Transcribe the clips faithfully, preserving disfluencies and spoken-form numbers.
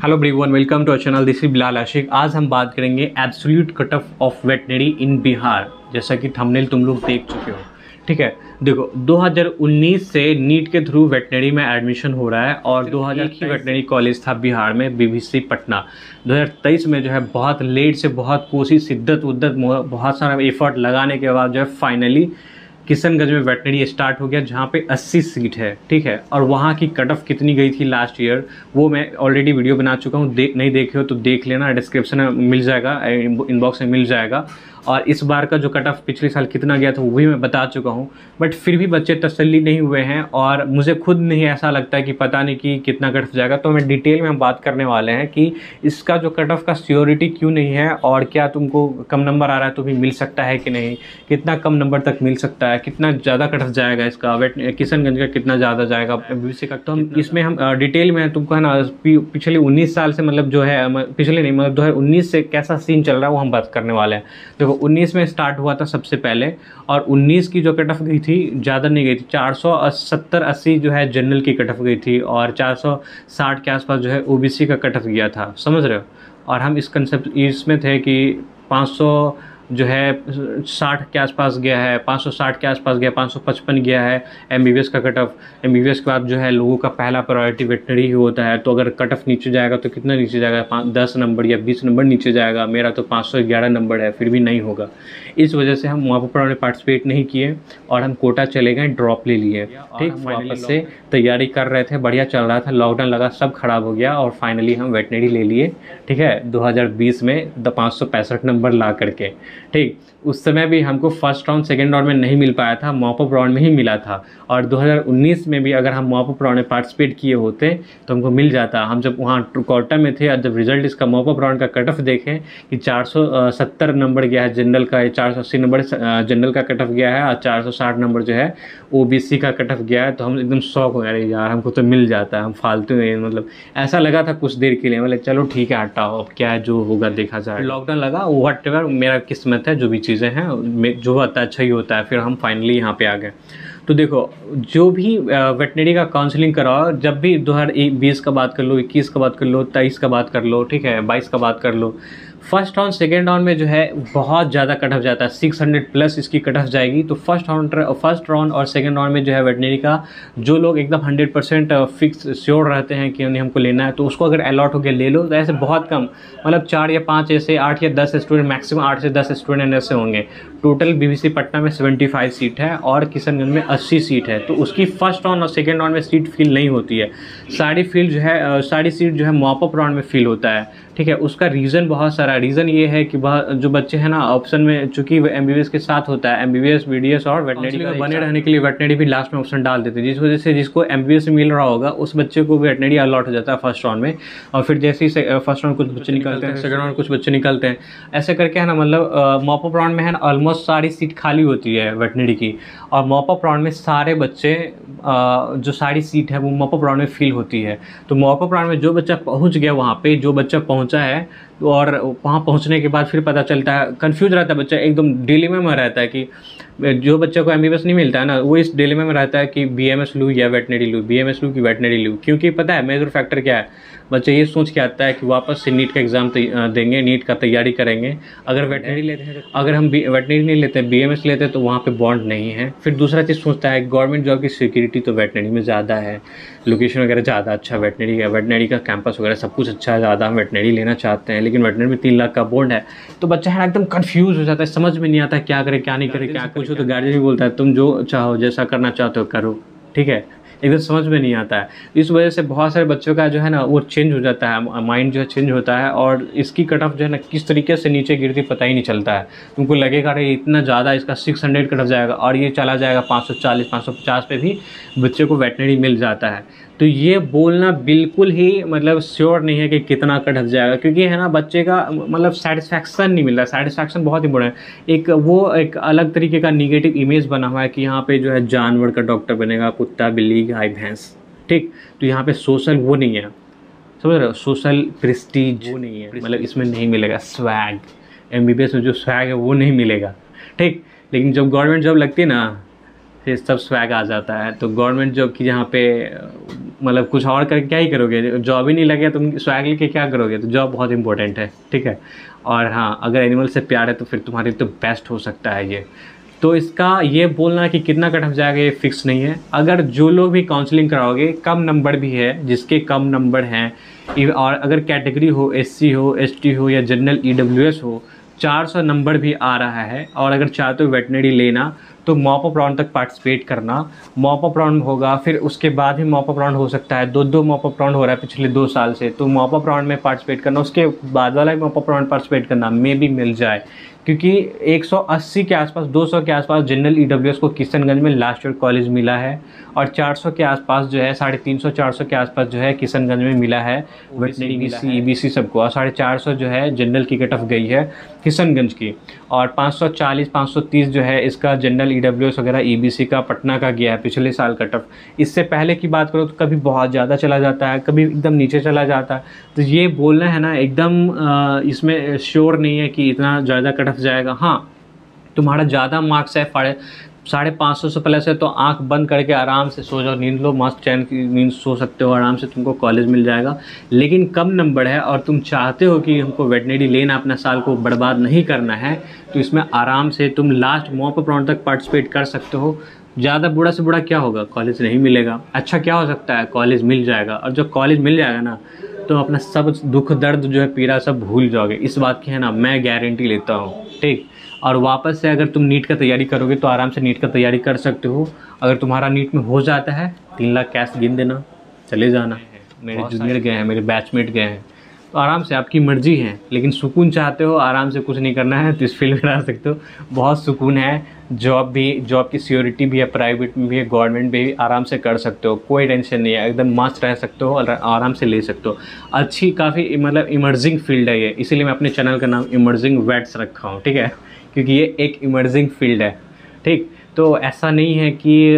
Hello everyone, welcome to our channel. This is Bilal Ashiq. आज हम बात करेंगे absolute cut off of veterinary in Bihar. जैसा कि थंबनेल तुम लोग देख चुके हो, ठीक है। देखो, दो हज़ार उन्नीस से नीट के थ्रू वेटनरी में एडमिशन हो रहा है और दो हज़ार की वेटनरी कॉलेज था बिहार में, बीवीसी पटना। दो हज़ार तेईस में जो है बहुत लेट से, बहुत कोशिश, शिद्दत उद्दत, बहुत सारा एफर्ट लगाने के बाद जो है फाइनली किशनगंज में वेटनरी स्टार्ट हो गया, जहाँ पे अस्सी सीट है, ठीक है। और वहाँ की कट ऑफ कितनी गई थी लास्ट ईयर, वो मैं ऑलरेडी वीडियो बना चुका हूँ। देख नहीं देखे हो तो देख लेना, डिस्क्रिप्शन में मिल जाएगा, इनबॉक्स में मिल जाएगा। और इस बार का जो कट ऑफ पिछले साल कितना गया था वो भी मैं बता चुका हूँ। बट फिर भी बच्चे तसल्ली नहीं हुए हैं और मुझे खुद नहीं ऐसा लगता है कि पता नहीं कि कितना कट ऑफ जाएगा। तो मैं डिटेल में हम बात करने वाले हैं कि इसका जो कट ऑफ का सियोरिटी क्यों नहीं है और क्या तुमको कम नंबर आ रहा है तो भी मिल सकता है कि नहीं, कितना कम नंबर तक मिल सकता है, कितना ज़्यादा कट ऑफ जाएगा इसका, वेट किशनगंज का कितना ज़्यादा जाएगा, बीवीसी का। तो हम इसमें हम डिटेल में तुमको है ना पिछले उन्नीस साल से, मतलब जो है पिछले नहीं मतलब दो हज़ार उन्नीस से कैसा सीन चल रहा है वो हम बात करने वाले हैं। देखो, उन्नीस में स्टार्ट हुआ था सबसे पहले और उन्नीस की जो कट ऑफ गई थी ज़्यादा नहीं गई थी, चार सौ सत्तर अस्सी जो है जनरल की कट ऑफ गई थी और चार सौ साठ के आसपास जो है ओबीसी का कट ऑफ गया था, समझ रहे हो। और हम इस कंसेप्ट इसमें थे कि पाँच सौ जो है साठ के आसपास गया है, पाँच सौ साठ के आसपास गया, पाँच सौ पचपन गया है एमबीबीएस का कट ऑफ। एमबीबीएस के बाद जो है लोगों का पहला प्रायोरिटी वेटनरी ही होता है। तो अगर कट ऑफ नीचे जाएगा तो कितना नीचे जाएगा, पाँच दस नंबर या बीस नंबर नीचे जाएगा। मेरा तो पाँच सौ ग्यारह नंबर है, फिर भी नहीं होगा। इस वजह से हम वहाँ पर पार्टिसिपेट नहीं किए और हम कोटा चले गए, ड्रॉप ले लिए, ठीक। वापस से तैयारी कर रहे थे, बढ़िया चल रहा था, लॉकडाउन लगा, सब खराब हो गया और फाइनली हम वेटनरी ले लिए, ठीक है, दो हज़ार बीस में द पाँच सौ पैंसठ नंबर ला करके, ठीक। उस समय भी हमको फर्स्ट राउंड सेकेंड राउंड में नहीं मिल पाया था, मॉप अप राउंड में ही मिला था। और दो हज़ार उन्नीस में भी अगर हम मॉप अप राउंड में पार्टिसिपेट किए होते तो हमको मिल जाता। हम जब वहाँ कोटा में थे और जब रिजल्ट इसका मॉप अप राउंड का कट ऑफ देखें कि चार सौ सत्तर नंबर गया है जनरल का, चार सौ अस्सी नंबर जनरल का कट ऑफ गया है और चार सौ साठ नंबर जो है ओबीसी का कट ऑफ गया है, तो हम एकदम शौक हो गए, यार हमको तो मिल जाता है, हम फालतू में, मतलब ऐसा लगा था कुछ देर के लिए, मतलब चलो ठीक है हटाओ, अब क्या है जो होगा देखा जाए। लॉकडाउन लगा, वट एवर, मेरा किस्मत है, जो भी चीज़ें हैं जो होता है अच्छा ही होता है। फिर हम फाइनली यहाँ पे आ गए। तो देखो, जो भी वेटनरी का काउंसलिंग कराओ, जब भी दो हज़ार बीस का बात कर लो, इक्कीस का बात कर लो, तेईस का बात कर लो, ठीक है, बाईस का बात कर लो, फर्स्ट राउंड सेकेंड राउंड में जो है बहुत ज़्यादा कट ऑफ जाता है, छह सौ प्लस इसकी कट ऑफ जाएगी। तो फर्स्ट राउंड फर्स्ट राउंड और सेकेंड राउंड में जो है वेटनरी का जो लोग एकदम हंड्रेड परसेंट फिक्स श्योर रहते हैं कि उन्हें हमको लेना है, तो उसको अगर अलॉट हो गया ले लो। तो ऐसे बहुत कम, मतलब चार या पाँच, ऐसे आठ या दस स्टूडेंट, मैक्सिमम आठ से दस स्टूडेंट ऐसे होंगे। टोटल बीवीसी पटना में पचहत्तर सीट है और किशनगंज में अस्सी सीट है। तो उसकी फर्स्ट राउंड और सेकेंड राउंड में सीट फिल नहीं होती है, सारी फील्ड जो है सारी सीट जो है मॉप अप राउंड में फिल होता है, ठीक है। उसका रीज़न बहुत सारा, रीज़न ये है कि जो बच्चे हैं ना ऑप्शन में, चूंकि एमबीबीएस के साथ होता है, एमबीबीएस बीडीएस और वेटनरी का बने रहने के लिए वेटनरी भी लास्ट में ऑप्शन डाल देते हैं, जिस वजह से जिसको एमबीबीएस मिल रहा होगा उस बच्चे को वेटनरी अलॉट हो जाता है फर्स्ट राउंड में। और फिर जैसे ही फर्स्ट राउंड कुछ बच्चे निकलते हैं, सेकंड राउंड कुछ बच्चे निकलते हैं, ऐसे करके है ना, मतलब मॉप अप राउंड में है ना ऑलमोस्ट सारी सीट खाली होती है वेटनरी की। और मॉप अप राउंड में सारे बच्चे जो सारी सीट है वो मॉप अप राउंड में फिल होती है। तो मॉप अप राउंड में जो बच्चा पहुंच गया वहाँ पे, जो बच्चा पहुंचा है, और वहाँ पहुँचने के बाद फिर पता चलता है, कंफ्यूज रहता है बच्चा, एकदम डिलेमा में रहता है कि जो बच्चे को एमबीबीएस नहीं मिलता है ना, वो इस डिलेमा में रहता है कि बीएमएस लूँ या वेटनरी लूँ, बीएमएस लूँ कि वेटनरी लूँ। क्योंकि पता है मेजर फैक्टर क्या है, बच्चा ये सोच के आता है कि वापस से नीट का एग्ज़ाम देंगे, नीट का तैयारी करेंगे। अगर वेटनरी लेते हैं, अगर हम वेटनरी नहीं लेते, बीएमएस लेते हैं, तो वहाँ पे बॉन्ड नहीं है। फिर दूसरा चीज़ सोचता है गवर्नमेंट जॉब की सिक्योरिटी तो वेटनरी में ज़्यादा है, लोकेशन वगैरह ज़्यादा अच्छा वेटनरी का, वेटनरी का कैंपस वगैरह सब कुछ अच्छा है, ज़्यादा हम वेटनरी लेना चाहते हैं, लेकिन वेटनरी में तीन लाख का बॉन्ड है। तो बच्चा है एकदम कंफ्यूज हो जाता है, समझ में नहीं आता क्या करे क्या नहीं करे, क्या कुछ हो। तो गार्जियन भी बोलता है तुम जो चाहो, जैसा करना चाहते हो करो, ठीक है, एकदम समझ में नहीं आता है। इस वजह से बहुत सारे बच्चों का जो है ना वो चेंज हो जाता है, माइंड जो है चेंज होता है और इसकी कट ऑफ जो है ना किस तरीके से नीचे गिरती पता ही नहीं चलता है। तुमको लगेगा अरे इतना ज़्यादा इसका छह सौ कट ऑफ जाएगा और ये चला जाएगा पाँच सौ चालीस पाँच सौ पचास पे भी बच्चे को वेटनरी मिल जाता है। तो ये बोलना बिल्कुल ही मतलब श्योर नहीं है कि कितना कट ऑफ जाएगा, क्योंकि है ना बच्चे का मतलब सेटिस्फैक्शन नहीं मिल रहा है। सेटिस्फैक्शन बहुत इंपॉर्टेंट है। एक वो एक अलग तरीके का निगेटिव इमेज बना हुआ है कि यहाँ पे जो है जानवर का डॉक्टर बनेगा, कुत्ता बिल्ली गाय भैंस, ठीक। तो यहाँ पे सोशल वो नहीं है, समझ रहे हो, सोशल प्रेस्टीज वो नहीं है, मतलब इसमें नहीं मिलेगा स्वैग, एमबीबीएस में जो स्वैग है वो नहीं मिलेगा, ठीक। लेकिन जब गवर्नमेंट जॉब लगती है ना, फिर सब स्वैग आ जाता है। तो गवर्नमेंट जॉब की जहाँ पे मतलब कुछ और करके क्या ही करोगे, जॉब ही नहीं लगे तुम स्वैग लेके क्या करोगे। तो जॉब बहुत इंपॉर्टेंट है, ठीक है। और हाँ, अगर एनिमल से प्यार है तो फिर तुम्हारे तो बेस्ट हो सकता है ये। तो इसका ये बोलना कि कितना कट ऑफ जाएगा ये फिक्स नहीं है। अगर जो लोग भी काउंसलिंग कराओगे, कम नंबर भी है जिसके कम नंबर हैं, और अगर कैटेगरी हो एससी हो, एसटी हो या जनरल ईडब्ल्यूएस हो, चार सौ नंबर भी आ रहा है, और अगर चाहते हो वेटनरी लेना तो मॉप अप राउंड तक पार्टिसिपेट करना। मॉप अप राउंड होगा, फिर उसके बाद ही मॉप अप राउंड हो सकता है। दो दो मॉप अप राउंड हो रहा है पिछले दो साल से, तो मॉप अप राउंड में पार्टिसिपेट करना, उसके बाद वाला मॉप अप राउंड पार्टिसिपेट करना, मे भी मिल जाए। क्योंकि एक सौ अस्सी के आसपास, दो सौ के आसपास जनरल ईडब्ल्यूएस को किशनगंज में लास्ट ईयर कॉलेज मिला है, और चार सौ के आसपास जो है, साढ़े तीन सौ चार सौ के आसपास जो है किशनगंज में मिला है वेटनरी, ईबीसी ईबीसी सबको, और साढ़े चार सौ जो है जनरल की कट ऑफ गई है किशनगंज की, और पाँच सौ चालीस पाँच सौ तीस जो है इसका जनरल ईडब्ल्यूएस वगैरह ईबीसी का पटना का गया है पिछले साल कट ऑफ। इससे पहले की बात करो तो कभी बहुत ज़्यादा चला जाता है, कभी एकदम नीचे चला जाता है। तो ये बोलना है ना एकदम इसमें श्योर नहीं है कि इतना ज़्यादा कट ऑफ जाएगा। हाँ, तुम्हारा ज़्यादा मार्क्स है, साढ़े साढ़े पाँच सौ से प्लस है, तो आंख बंद करके आराम से सो जाओ, नींद लो, मस्त चैन की नींद सो सकते हो, आराम से तुमको कॉलेज मिल जाएगा। लेकिन कम नंबर है और तुम चाहते हो कि हमको वेटनरी लेना, अपना साल को बर्बाद नहीं करना है, तो इसमें आराम से तुम लास्ट मॉप अप राउंड तक पार्टिसिपेट कर सकते हो। ज़्यादा बुरा से बुरा क्या होगा, कॉलेज नहीं मिलेगा। अच्छा क्या हो सकता है, कॉलेज मिल जाएगा। और जो कॉलेज मिल जाएगा ना, तो अपना सब दुख दर्द जो है, पीड़ा सब भूल जाओगे। इस बात की है ना, मैं गारंटी लेता हूँ, ठीक। और वापस से अगर तुम नीट का तैयारी करोगे तो आराम से नीट का तैयारी कर सकते हो। अगर तुम्हारा नीट में हो जाता है, तीन लाख कैश गिन देना, चले जाना। मेरे जूनियर गए हैं, मेरे बैचमेट गए हैं, तो आराम से आपकी मर्जी है। लेकिन सुकून चाहते हो, आराम से कुछ नहीं करना है, तो इस फील्ड में आ सकते हो, बहुत सुकून है। जॉब भी, जॉब की सिक्योरिटी भी है, प्राइवेट में भी है, गवर्नमेंट में भी आराम से कर सकते हो, कोई टेंशन नहीं है, एकदम मस्त रह सकते हो और आराम से ले सकते हो। अच्छी काफ़ी मतलब इमर्जिंग फील्ड है ये, इसीलिए मैं अपने चैनल का नाम इमर्जिंग वेट्स रखा हूँ, ठीक है, क्योंकि ये एक इमर्जिंग फील्ड है, ठीक। तो ऐसा नहीं है कि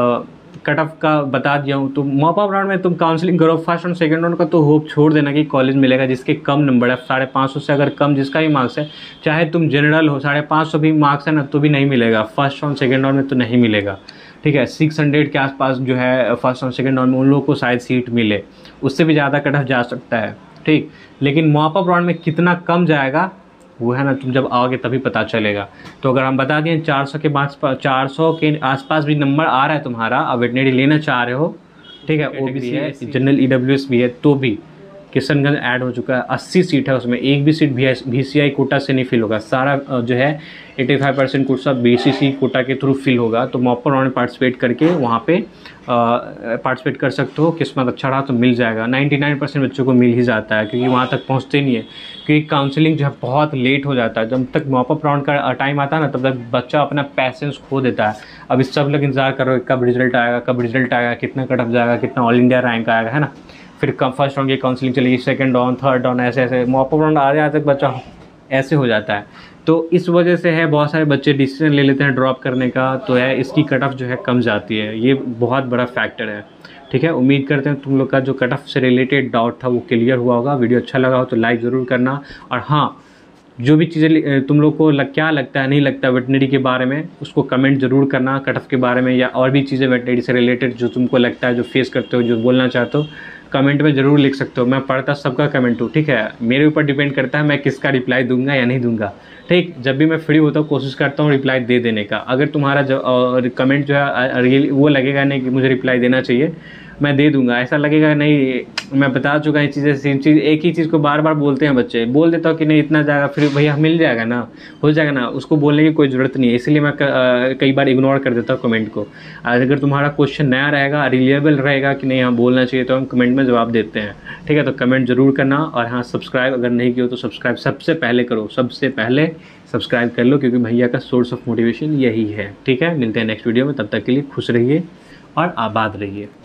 कट ऑफ का बता दिया हूँ। तो मॉप अप राउंड में तुम काउंसलिंग करो, फर्स्ट और सेकंड राउंड का तो होप छोड़ देना कि कॉलेज मिलेगा। जिसके कम नंबर है, साढ़े पाँच सौ से अगर कम जिसका भी मार्क्स है, चाहे तुम जनरल हो, साढ़े पाँच सौ भी मार्क्स है ना, तो भी नहीं मिलेगा। फर्स्ट राउंड सेकंड राउंड में तो नहीं मिलेगा, ठीक है। सिक्स हंड्रेड के आसपास जो है फर्स्ट और सेकंड राउंड में उन लोगों को शायद सीट मिले, उससे भी ज़्यादा कट ऑफ जा सकता है, ठीक। लेकिन मॉप अप राउंड में कितना कम जाएगा वो है ना, तुम जब आओगे तभी पता चलेगा। तो अगर हम बता दें चार सौ के पास, चार सौ के आसपास भी नंबर आ रहा है तुम्हारा, अब वेटनरी लेना चाह रहे हो, ठीक है, ओबीसी है, जनरल ईडब्ल्यूएस भी है, तो भी किशनगंज ऐड हो चुका है। अस्सी सीट है, उसमें एक भी सीट बीसीआई कोटा से नहीं फिल होगा। सारा जो है पचासी परसेंट कोटा बीसीसी कोटा के थ्रू फिल होगा। तो मॉप अप राउंड में पार्टिसिपेट करके वहाँ पे पार्टिसिपेट कर सकते हो। किस्मत अच्छा रहा तो मिल जाएगा। निन्यानवे परसेंट बच्चों को मिल ही जाता है, क्योंकि वहाँ तक पहुँचते नहीं है, क्योंकि काउंसलिंग जो है बहुत लेट हो जाता है। जब तक मॉप अप राउंड का टाइम आता है ना, तब तक बच्चा अपना पैसेंस खो देता है। अभी सब लोग इंतजार कर रहे हो कब रिजल्ट आएगा, कब रिजल्ट आएगा, कितना कट ऑफ जाएगा, कितना ऑल इंडिया रैंक आएगा, है ना। फिर कम फर्स्ट राउंड की काउंसलिंग चलेगी, सेकंड राउंड, थर्ड राउंड, ऐसे ऐसे मॉप अप राउंड आ जाए तक बच्चा ऐसे हो जाता है। तो इस वजह से है बहुत सारे बच्चे डिसीजन ले लेते हैं ड्रॉप करने का, तो है इसकी कट ऑफ जो है कम जाती है। ये बहुत बड़ा फैक्टर है, ठीक है। उम्मीद करते हैं तुम लोग का जो कट ऑफ से रिलेटेड डाउट था वो क्लियर हुआ होगा। वीडियो अच्छा लगा हो तो लाइक ज़रूर करना। और हाँ, जो भी चीज़ें तुम लोग को लग, क्या लगता है नहीं लगता वेटनरी के बारे में, उसको कमेंट ज़रूर करना। कट ऑफ के बारे में या और भी चीज़ें वेटनरी से रिलेटेड जो तुमको लगता है, जो फेस करते हो, जो बोलना चाहते हो, कमेंट में ज़रूर लिख सकते हो। मैं पढ़ता सबका कमेंट हूँ, ठीक है। मेरे ऊपर डिपेंड करता है मैं किसका रिप्लाई दूंगा या नहीं दूंगा, ठीक। जब भी मैं फ्री होता हूँ कोशिश करता हूँ रिप्लाई दे देने का। अगर तुम्हारा जो कमेंट जो है रियल वो लगेगा नहीं कि मुझे रिप्लाई देना चाहिए, मैं दे दूंगा। ऐसा लगेगा नहीं, मैं बता चुका ये चीज़ें, सेम चीज़ एक ही चीज़ को बार बार बोलते हैं बच्चे, बोल देता हूँ कि नहीं इतना जाएगा, फिर भैया मिल जाएगा ना, हो जाएगा ना, उसको बोलने की कोई ज़रूरत नहीं है। इसलिए मैं कई बार इग्नोर कर देता हूँ कमेंट को। अगर तुम्हारा क्वेश्चन नया रहेगा, रिलेबल रहेगा कि नहीं हाँ बोलना चाहिए, तो हम कमेंट में जवाब देते हैं, ठीक है। तो कमेंट जरूर करना। और हाँ, सब्सक्राइब अगर नहीं किया तो सब्सक्राइब सबसे पहले करो, सबसे पहले सब्सक्राइब कर लो, क्योंकि भैया का सोर्स ऑफ मोटिवेशन यही है, ठीक है। मिलते हैं नेक्स्ट वीडियो में, तब तक के लिए खुश रहिए और आबाद रहिए।